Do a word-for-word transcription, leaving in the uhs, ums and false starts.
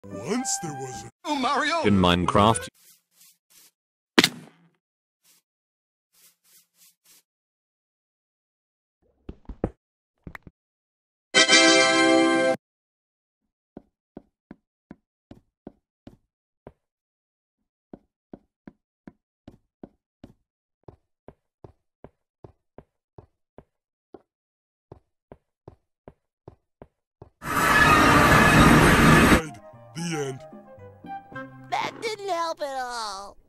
Once there was a oh, Mario in Minecraft. The end. That didn't help at all.